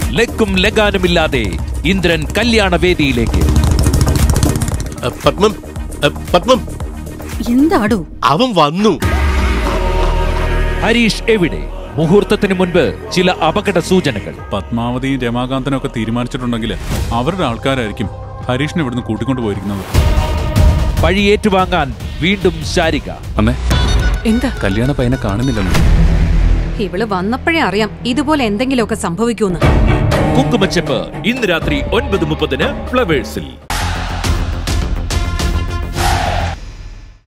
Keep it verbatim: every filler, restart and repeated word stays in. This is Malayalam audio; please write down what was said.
ലെക്കും ലഗാനുമില്ലാതെ ഇന്ദ്രൻ കല്യാണ വേദിയിലേക്ക്. പത്മം പത്മം എന്താടോ അവൻ വന്നു. ഹരീഷ് എവിടെ? മുഹൂർത്തത്തിന് മുൻപ് ചില അപകട സൂചനകൾ. പത്മാവതിയും രമാകാന്തനും ഒക്കെ തീരുമാനിച്ചിട്ടുണ്ടെങ്കിൽ അവരുടെ ആൾക്കാരായിരിക്കും ഹരീഷിനെ ഇവിടുന്ന് കൂട്ടിക്കൊണ്ടു പോയിരിക്കുന്നത്. പഴി ഏറ്റുവാങ്ങാൻ വീണ്ടും ശാരിക. അമ്മേ, എന്താ? കല്യാണ പയ്യനെ കാണുന്നില്ലെന്ന്. ഇവള് വന്നപ്പോഴേ അറിയാം ഇതുപോലെ എന്തെങ്കിലുമൊക്കെ സംഭവിക്കൂന്ന്. കുങ്കുമച്ചെപ്പ് ഇന്ന് രാത്രി ഒൻപത് മുപ്പതിന് ഫ്ലവേഴ്സിൽ.